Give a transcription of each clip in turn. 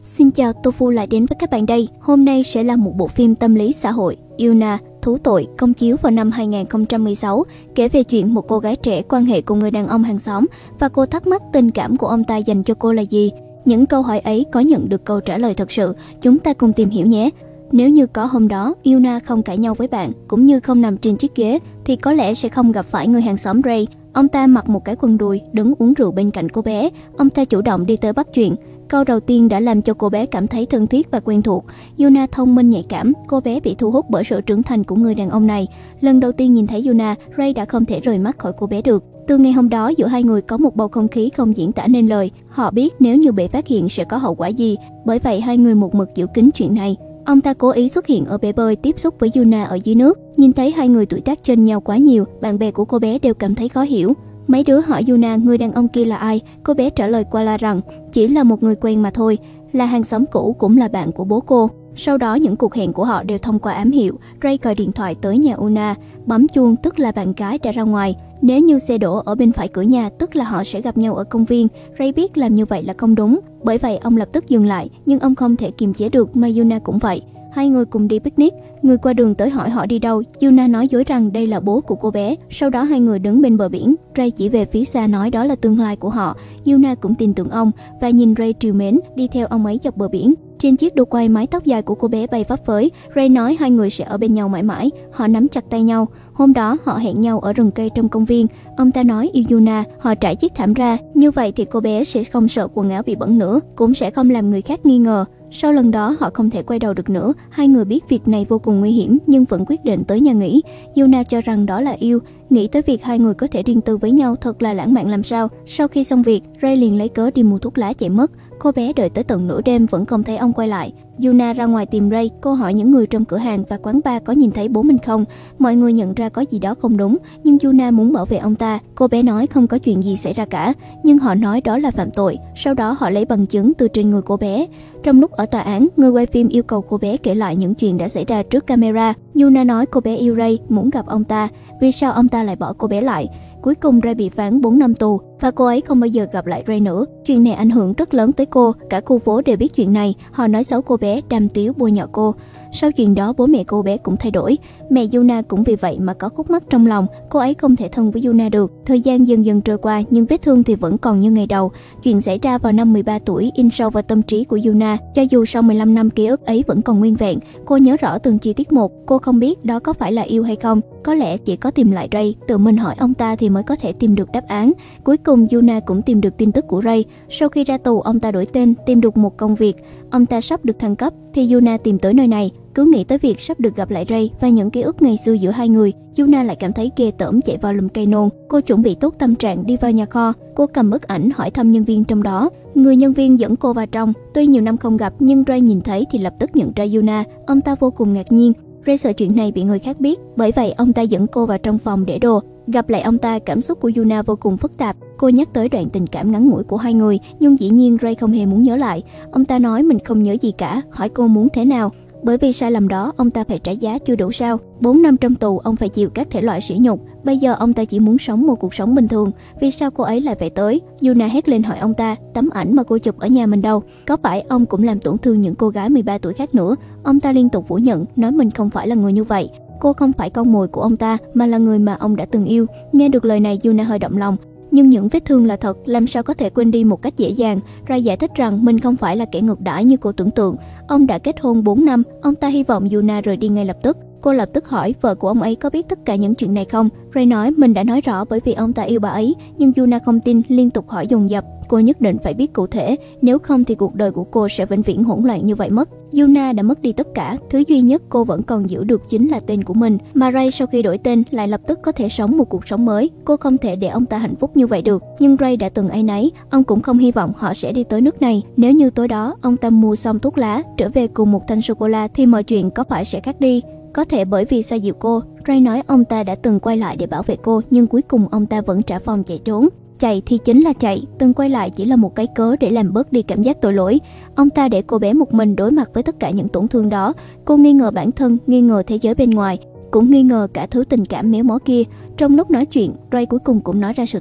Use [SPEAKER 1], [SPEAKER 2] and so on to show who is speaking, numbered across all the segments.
[SPEAKER 1] Xin chào, Tofu lại đến với các bạn đây. Hôm nay sẽ là một bộ phim tâm lý xã hội, Yuna, Thú tội, công chiếu vào năm 2016, kể về chuyện một cô gái trẻ quan hệ cùng người đàn ông hàng xóm và cô thắc mắc tình cảm của ông ta dành cho cô là gì. Những câu hỏi ấy có nhận được câu trả lời thật sự, chúng ta cùng tìm hiểu nhé. Nếu như có hôm đó, Yuna không cãi nhau với bạn, cũng như không nằm trên chiếc ghế, thì có lẽ sẽ không gặp phải người hàng xóm Ray. Ông ta mặc một cái quần đùi, đứng uống rượu bên cạnh cô bé. Ông ta chủ động đi tới bắt chuyện. Câu đầu tiên đã làm cho cô bé cảm thấy thân thiết và quen thuộc. Yuna thông minh nhạy cảm, cô bé bị thu hút bởi sự trưởng thành của người đàn ông này. Lần đầu tiên nhìn thấy Yuna, Ray đã không thể rời mắt khỏi cô bé được. Từ ngày hôm đó, giữa hai người có một bầu không khí không diễn tả nên lời. Họ biết nếu như bị phát hiện sẽ có hậu quả gì, bởi vậy hai người một mực giữ kín chuyện này. Ông ta cố ý xuất hiện ở bể bơi tiếp xúc với Yuna ở dưới nước. Nhìn thấy hai người tuổi tác chênh nhau quá nhiều, bạn bè của cô bé đều cảm thấy khó hiểu. Mấy đứa hỏi Yuna người đàn ông kia là ai, cô bé trả lời qua loa rằng chỉ là một người quen mà thôi, là hàng xóm cũ cũng là bạn của bố cô. Sau đó những cuộc hẹn của họ đều thông qua ám hiệu. Ray gọi điện thoại tới nhà Yuna, bấm chuông tức là bạn gái đã ra ngoài. Nếu như xe đổ ở bên phải cửa nhà tức là họ sẽ gặp nhau ở công viên. Ray biết làm như vậy là không đúng, bởi vậy ông lập tức dừng lại, nhưng ông không thể kiềm chế được mà Yuna cũng vậy. Hai người cùng đi picnic, người qua đường tới hỏi họ đi đâu. Yuna nói dối rằng đây là bố của cô bé. Sau đó hai người đứng bên bờ biển. Ray chỉ về phía xa nói đó là tương lai của họ. Yuna cũng tin tưởng ông và nhìn Ray trìu mến đi theo ông ấy dọc bờ biển. Trên chiếc đô quay, mái tóc dài của cô bé bay phấp phới. Ray nói hai người sẽ ở bên nhau mãi mãi. Họ nắm chặt tay nhau. Hôm đó họ hẹn nhau ở rừng cây trong công viên. Ông ta nói yêu Yuna. Họ trải chiếc thảm ra. Như vậy thì cô bé sẽ không sợ quần áo bị bẩn nữa, cũng sẽ không làm người khác nghi ngờ. Sau lần đó họ không thể quay đầu được nữa. Hai người biết việc này vô cùng nguy hiểm nhưng vẫn quyết định tới nhà nghỉ. Yuna cho rằng đó là yêu. Nghĩ tới việc hai người có thể riêng tư với nhau thật là lãng mạn làm sao. Sau khi xong việc, Ray liền lấy cớ đi mua thuốc lá chạy mất. Cô bé đợi tới tận nửa đêm vẫn không thấy ông quay lại. Yuna ra ngoài tìm Ray, cô hỏi những người trong cửa hàng và quán bar có nhìn thấy bố mình không. Mọi người nhận ra có gì đó không đúng, nhưng Yuna muốn bảo vệ ông ta. Cô bé nói không có chuyện gì xảy ra cả, nhưng họ nói đó là phạm tội. Sau đó họ lấy bằng chứng từ trên người cô bé. Trong lúc ở tòa án, người quay phim yêu cầu cô bé kể lại những chuyện đã xảy ra trước camera. Yuna nói cô bé yêu Ray, muốn gặp ông ta. Vì sao ông ta lại bỏ cô bé lại? Cuối cùng Ray bị phán 4 năm tù và cô ấy không bao giờ gặp lại Ray nữa. Chuyện này ảnh hưởng rất lớn tới cô, cả khu phố đều biết chuyện này. Họ nói xấu cô bé, đàm tiếu bôi nhọ cô. Sau chuyện đó bố mẹ cô bé cũng thay đổi. Mẹ Yuna cũng vì vậy mà có khúc mắc trong lòng, cô ấy không thể thân với Yuna được. Thời gian dần dần trôi qua nhưng vết thương thì vẫn còn như ngày đầu. Chuyện xảy ra vào năm 13 tuổi in sâu vào tâm trí của Yuna. Cho dù sau 15 năm ký ức ấy vẫn còn nguyên vẹn, cô nhớ rõ từng chi tiết một. Cô không biết đó có phải là yêu hay không. Có lẽ chỉ có tìm lại Ray, tự mình hỏi ông ta thì mới có thể tìm được đáp án. Cuối cùng Yuna cũng tìm được tin tức của Ray. Sau khi ra tù, ông ta đổi tên, tìm được một công việc. Ông ta sắp được thăng cấp thì Yuna tìm tới nơi này. Cứ nghĩ tới việc sắp được gặp lại Ray và những ký ức ngày xưa giữa hai người, Yuna lại cảm thấy ghê tởm, chạy vào lùm cây nôn. Cô chuẩn bị tốt tâm trạng đi vào nhà kho. Cô cầm bức ảnh hỏi thăm nhân viên trong đó. Người nhân viên dẫn cô vào trong. Tuy nhiều năm không gặp nhưng Ray nhìn thấy thì lập tức nhận ra Yuna. Ông ta vô cùng ngạc nhiên. Ray sợ chuyện này bị người khác biết, bởi vậy ông ta dẫn cô vào trong phòng để đồ. Gặp lại ông ta, cảm xúc của Yuna vô cùng phức tạp. Cô nhắc tới đoạn tình cảm ngắn ngủi của hai người, nhưng dĩ nhiên Ray không hề muốn nhớ lại. Ông ta nói mình không nhớ gì cả, hỏi cô muốn thế nào. Bởi vì sai lầm đó, ông ta phải trả giá chưa đủ sao. 4 năm trong tù, ông phải chịu các thể loại sỉ nhục. Bây giờ ông ta chỉ muốn sống một cuộc sống bình thường. Vì sao cô ấy lại phải tới? Yuna hét lên hỏi ông ta, tấm ảnh mà cô chụp ở nhà mình đâu? Có phải ông cũng làm tổn thương những cô gái 13 tuổi khác nữa? Ông ta liên tục phủ nhận, nói mình không phải là người như vậy. Cô không phải con mồi của ông ta, mà là người mà ông đã từng yêu. Nghe được lời này, Yuna hơi động lòng. Nhưng những vết thương là thật, làm sao có thể quên đi một cách dễ dàng. Ray giải thích rằng mình không phải là kẻ ngược đãi như cô tưởng tượng. Ông đã kết hôn 4 năm, ông ta hy vọng Yuna rời đi ngay lập tức. Cô lập tức hỏi vợ của ông ấy có biết tất cả những chuyện này không. Ray nói mình đã nói rõ bởi vì ông ta yêu bà ấy, nhưng Yuna không tin, liên tục hỏi dồn dập. Cô nhất định phải biết cụ thể, nếu không thì cuộc đời của cô sẽ vĩnh viễn hỗn loạn như vậy mất. Yuna đã mất đi tất cả, thứ duy nhất cô vẫn còn giữ được chính là tên của mình. Mà Ray sau khi đổi tên lại lập tức có thể sống một cuộc sống mới. Cô không thể để ông ta hạnh phúc như vậy được. Nhưng Ray đã từng áy náy, ông cũng không hy vọng họ sẽ đi tới nước này. Nếu như tối đó ông ta mua xong thuốc lá, trở về cùng một thanh sô cô la thì mọi chuyện có phải sẽ khác đi. Có thể bởi vì xoa dịu cô, Ray nói ông ta đã từng quay lại để bảo vệ cô, nhưng cuối cùng ông ta vẫn trả phòng chạy trốn. Chạy thì chính là chạy, từng quay lại chỉ là một cái cớ để làm bớt đi cảm giác tội lỗi. Ông ta để cô bé một mình đối mặt với tất cả những tổn thương đó. Cô nghi ngờ bản thân, nghi ngờ thế giới bên ngoài, cũng nghi ngờ cả thứ tình cảm méo mó kia. Trong lúc nói chuyện, Ray cuối cùng cũng nói ra sự thật.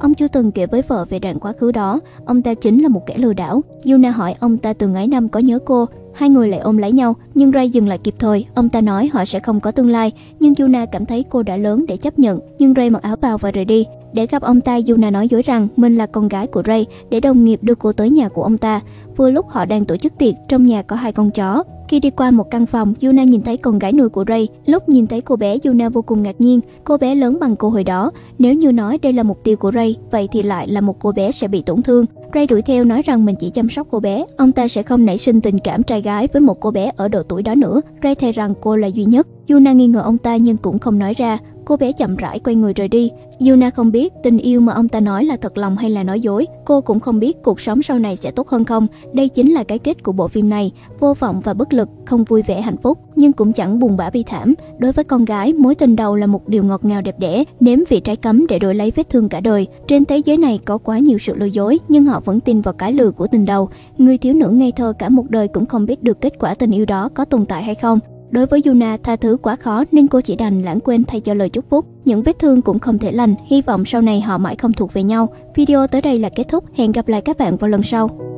[SPEAKER 1] Ông chưa từng kể với vợ về đoạn quá khứ đó, ông ta chính là một kẻ lừa đảo. Yuna hỏi ông ta từng ấy năm có nhớ cô. Hai người lại ôm lấy nhau, nhưng Ray dừng lại kịp thời. Ông ta nói họ sẽ không có tương lai, nhưng Yuna cảm thấy cô đã lớn để chấp nhận. Nhưng Ray mặc áo bào và rời đi. Để gặp ông ta, Yuna nói dối rằng mình là con gái của Ray để đồng nghiệp đưa cô tới nhà của ông ta. Vừa lúc họ đang tổ chức tiệc, trong nhà có 2 con chó. Khi đi qua một căn phòng, Yuna nhìn thấy con gái nuôi của Ray. Lúc nhìn thấy cô bé, Yuna vô cùng ngạc nhiên. Cô bé lớn bằng cô hồi đó. Nếu như nói đây là mục tiêu của Ray, vậy thì lại là một cô bé sẽ bị tổn thương. Ray đuổi theo nói rằng mình chỉ chăm sóc cô bé. Ông ta sẽ không nảy sinh tình cảm trai gái với một cô bé ở độ tuổi đó nữa. Ray thề rằng cô là duy nhất. Yuna nghi ngờ ông ta nhưng cũng không nói ra. Cô bé chậm rãi quay người rời đi. Yuna không biết tình yêu mà ông ta nói là thật lòng hay là nói dối. Cô cũng không biết cuộc sống sau này sẽ tốt hơn không. Đây chính là cái kết của bộ phim này. Vô vọng và bất lực, không vui vẻ hạnh phúc, nhưng cũng chẳng buồn bã bi thảm. Đối với con gái, mối tình đầu là một điều ngọt ngào đẹp đẽ, nếm vị trái cấm để đổi lấy vết thương cả đời. Trên thế giới này có quá nhiều sự lừa dối, nhưng họ vẫn tin vào cái lừa của tình đầu. Người thiếu nữ ngây thơ cả một đời cũng không biết được kết quả tình yêu đó có tồn tại hay không. Đối với Yuna, tha thứ quá khó nên cô chỉ đành lãng quên thay cho lời chúc phúc. Những vết thương cũng không thể lành, hy vọng sau này họ mãi không thuộc về nhau. Video tới đây là kết thúc, hẹn gặp lại các bạn vào lần sau.